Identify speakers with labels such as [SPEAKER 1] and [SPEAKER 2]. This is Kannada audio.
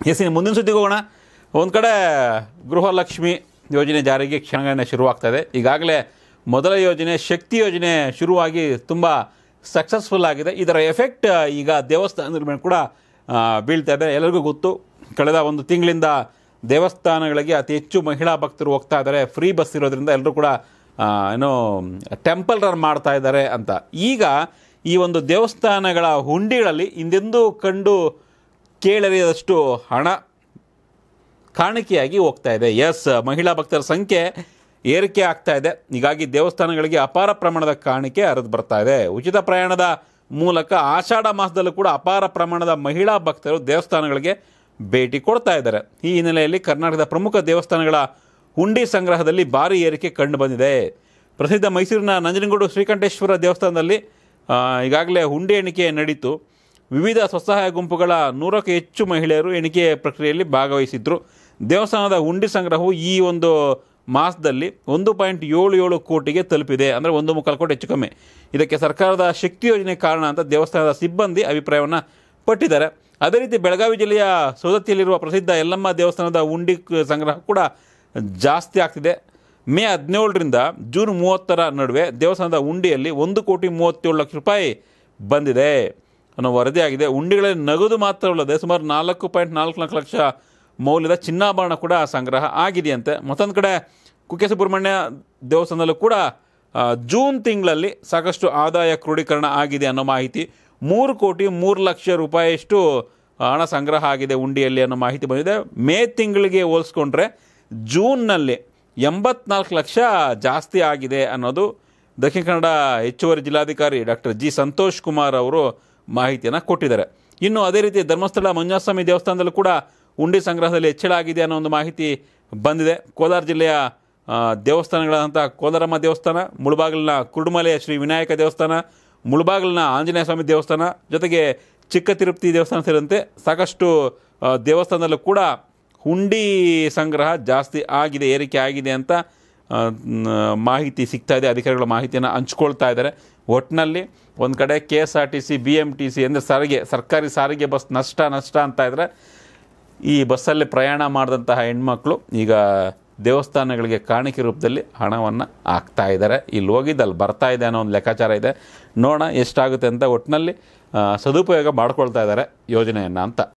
[SPEAKER 1] ಇನ್ನು ಮುಂದಿನ ಸುದ್ದಿಗೆ ಹೋಗೋಣ. ಒಂದು ಕಡೆ ಗೃಹಲಕ್ಷ್ಮಿ ಯೋಜನೆ ಜಾರಿಗೆ ಕ್ಷಣಗಣನೆ ಶುರುವಾಗ್ತಾಯಿದೆ. ಈಗಾಗಲೇ ಮೊದಲ ಯೋಜನೆ ಶಕ್ತಿ ಯೋಜನೆ ಶುರುವಾಗಿ ತುಂಬ ಸಕ್ಸಸ್ಫುಲ್ ಆಗಿದೆ. ಇದರ ಎಫೆಕ್ಟ್ ಈಗ ದೇವಸ್ಥಾನದ ಮೇಲೆ ಕೂಡ ಬೀಳ್ತಾ ಇದೆ. ಎಲ್ಲರಿಗೂ ಗೊತ್ತು, ಕಳೆದ ಒಂದು ತಿಂಗಳಿಂದ ದೇವಸ್ಥಾನಗಳಿಗೆ ಅತಿ ಹೆಚ್ಚು ಮಹಿಳಾ ಭಕ್ತರು ಹೋಗ್ತಾ ಇದ್ದಾರೆ. ಫ್ರೀ ಬಸ್ ಇರೋದ್ರಿಂದ ಎಲ್ಲರೂ ಕೂಡ ಟೆಂಪಲ್ ರನ್ ಮಾಡ್ತಾ ಇದ್ದಾರೆ ಅಂತ. ಈಗ ಈ ಒಂದು ದೇವಸ್ಥಾನಗಳ ಹುಂಡಿಗಳಲ್ಲಿ ಹಿಂದೆಂದೂ ಕಂಡು ಕೇಳರಿಯದಷ್ಟು ಹಣ ಕಾಣಿಕೆಯಾಗಿ ಹೋಗ್ತಾ ಇದೆ. ಮಹಿಳಾ ಭಕ್ತರ ಸಂಖ್ಯೆ ಏರಿಕೆ ಆಗ್ತಾ ಇದೆ. ಹೀಗಾಗಿ ದೇವಸ್ಥಾನಗಳಿಗೆ ಅಪಾರ ಪ್ರಮಾಣದ ಕಾಣಿಕೆ ಹರಿದು ಬರ್ತಾ ಇದೆ. ಉಚಿತ ಪ್ರಯಾಣದ ಮೂಲಕ ಆಷಾಢ ಮಾಸದಲ್ಲೂ ಕೂಡ ಅಪಾರ ಪ್ರಮಾಣದ ಮಹಿಳಾ ಭಕ್ತರು ದೇವಸ್ಥಾನಗಳಿಗೆ ಭೇಟಿ ಕೊಡ್ತಾ ಇದ್ದಾರೆ. ಈ ಹಿನ್ನೆಲೆಯಲ್ಲಿ ಕರ್ನಾಟಕದ ಪ್ರಮುಖ ದೇವಸ್ಥಾನಗಳ ಹುಂಡಿ ಸಂಗ್ರಹದಲ್ಲಿ ಭಾರಿ ಏರಿಕೆ ಕಂಡು ಬಂದಿದೆ. ಪ್ರಸಿದ್ಧ ಮೈಸೂರಿನ ನಂಜನಗೂಡು ಶ್ರೀಕಂಠೇಶ್ವರ ದೇವಸ್ಥಾನದಲ್ಲಿ ಈಗಾಗಲೇ ಹುಂಡಿ ಎಣಿಕೆ ನಡೀತು. ವಿವಿಧ ಸ್ವಸಹಾಯ ಗುಂಪುಗಳ 100ಕ್ಕೂ ಹೆಚ್ಚು ಮಹಿಳೆಯರು ಎಣಿಕೆ ಪ್ರಕ್ರಿಯೆಯಲ್ಲಿ ಭಾಗವಹಿಸಿದ್ರು. ದೇವಸ್ಥಾನದ ಹುಂಡಿ ಸಂಗ್ರಹವು ಈ ಒಂದು ಮಾಸದಲ್ಲಿ 1.77 ಕೋಟಿಗೆ ತಲುಪಿದೆ. ಅಂದರೆ 1.25 ಕೋಟಿ ಹೆಚ್ಚು ಕಮ್ಮಿ. ಇದಕ್ಕೆ ಸರ್ಕಾರದ ಶಕ್ತಿ ಯೋಜನೆ ಕಾರಣ ಅಂತ ದೇವಸ್ಥಾನದ ಸಿಬ್ಬಂದಿ ಅಭಿಪ್ರಾಯವನ್ನು ಪಟ್ಟಿದ್ದಾರೆ. ಅದೇ ರೀತಿ ಬೆಳಗಾವಿ ಜಿಲ್ಲೆಯ ಸೌದತ್ತಿಯಲ್ಲಿರುವ ಪ್ರಸಿದ್ಧ ಯಲ್ಲಮ್ಮ ದೇವಸ್ಥಾನದ ಹುಂಡಿ ಸಂಗ್ರಹ ಕೂಡ ಜಾಸ್ತಿ ಆಗ್ತಿದೆ. ಮೇ 17ರಿಂದ ಜೂನ್ 30ರ ನಡುವೆ ದೇವಸ್ಥಾನದ ಹುಂಡಿಯಲ್ಲಿ 1,37,00,000 ರೂಪಾಯಿ ಬಂದಿದೆ ಅನ್ನೋ ವರದಿಯಾಗಿದೆ. ಹುಂಡಿಗಳಲ್ಲಿ ನಗದು ಮಾತ್ರವಲ್ಲದೆ ಸುಮಾರು 4.44 ಲಕ್ಷ ಮೌಲ್ಯದ ಚಿನ್ನಾಭರಣ ಕೂಡ ಸಂಗ್ರಹ ಆಗಿದೆಯಂತೆ. ಮತ್ತೊಂದು ಕಡೆ ಕುಕ್ಕೆ ಸುಬ್ರಹ್ಮಣ್ಯ ದೇವಸ್ಥಾನದಲ್ಲೂ ಕೂಡ ಜೂನ್ ತಿಂಗಳಲ್ಲಿ ಸಾಕಷ್ಟು ಆದಾಯ ಕ್ರೋಢೀಕರಣ ಆಗಿದೆ ಅನ್ನೋ ಮಾಹಿತಿ. 3,03,00,000 ರೂಪಾಯಿಯಷ್ಟು ಹಣ ಸಂಗ್ರಹ ಆಗಿದೆ ಹುಂಡಿಯಲ್ಲಿ ಅನ್ನೋ ಮಾಹಿತಿ ಬಂದಿದೆ. ಮೇ ತಿಂಗಳಿಗೆ ಹೋಲಿಸ್ಕೊಂಡ್ರೆ ಜೂನ್ನಲ್ಲಿ 84 ಲಕ್ಷ ಜಾಸ್ತಿ ಆಗಿದೆ ಅನ್ನೋದು ದಕ್ಷಿಣ ಕನ್ನಡ ಹೆಚ್ಚುವರಿ ಜಿಲ್ಲಾಧಿಕಾರಿ ಡಾಕ್ಟರ್ ಜಿ ಸಂತೋಷ್ ಕುಮಾರ್ ಅವರು ಮಾಹಿತಿಯನ್ನು ಕೊಟ್ಟಿದ್ದಾರೆ. ಇನ್ನು ಅದೇ ರೀತಿ ಧರ್ಮಸ್ಥಳ ಮಂಜುನಾಥಸ್ವಾಮಿ ದೇವಸ್ಥಾನದಲ್ಲೂ ಕೂಡ ಹುಂಡಿ ಸಂಗ್ರಹದಲ್ಲಿ ಹೆಚ್ಚಳ ಆಗಿದೆ ಅನ್ನೋ ಒಂದು ಮಾಹಿತಿ ಬಂದಿದೆ. ಕೋಲಾರ ಜಿಲ್ಲೆಯ ದೇವಸ್ಥಾನಗಳಾದಂಥ ಕೋಲಾರಮ್ಮ ದೇವಸ್ಥಾನ, ಮುಳಬಾಗಿಲಿನ ಕುರುಡುಮಲೆಯ ಶ್ರೀ ವಿನಾಯಕ ದೇವಸ್ಥಾನ, ಮುಳಬಾಗಿಲಿನ ಆಂಜನೇಯ ಸ್ವಾಮಿ ದೇವಸ್ಥಾನ, ಜೊತೆಗೆ ಚಿಕ್ಕ ತಿರುಪತಿ ದೇವಸ್ಥಾನ ಸೇರಿದಂತೆ ಸಾಕಷ್ಟು ದೇವಸ್ಥಾನದಲ್ಲೂ ಕೂಡ ಹುಂಡಿ ಸಂಗ್ರಹ ಜಾಸ್ತಿ ಆಗಿದೆ, ಏರಿಕೆ ಆಗಿದೆ ಅಂತ ಮಾಹಿತಿ ಸಿಗ್ತಾ ಇದೆ. ಅಧಿಕಾರಿಗಳ ಮಾಹಿತಿಯನ್ನು ಹಂಚ್ಕೊಳ್ತಾ ಇದ್ದಾರೆ. ಒಟ್ಟಿನಲ್ಲಿ ಒಂದು ಕಡೆ KSRTC BMTC ಅಂದರೆ ಸರ್ಕಾರಿ ಸಾರಿಗೆ ಬಸ್ ನಷ್ಟ ಅಂತ ಇದ್ದರೆ, ಈ ಬಸ್ಸಲ್ಲಿ ಪ್ರಯಾಣ ಮಾಡಿದಂತಹ ಹೆಣ್ಮಕ್ಳು ಈಗ ದೇವಸ್ಥಾನಗಳಿಗೆ ಕಾಣಿಕೆ ರೂಪದಲ್ಲಿ ಹಣವನ್ನು ಹಾಕ್ತಾ ಇದ್ದಾರೆ. ಇಲ್ಲಿ ಹೋಗಿದ್ದಲ್ಲಿ ಬರ್ತಾ ಇದೆ ಅನ್ನೋ ಒಂದು ಲೆಕ್ಕಾಚಾರ ಇದೆ. ನೋಡೋಣ ಎಷ್ಟಾಗುತ್ತೆ ಅಂತ. ಒಟ್ಟಿನಲ್ಲಿ ಸದುಪಯೋಗ ಮಾಡ್ಕೊಳ್ತಾ ಇದ್ದಾರೆ ಯೋಜನೆಯನ್ನು ಅಂತ.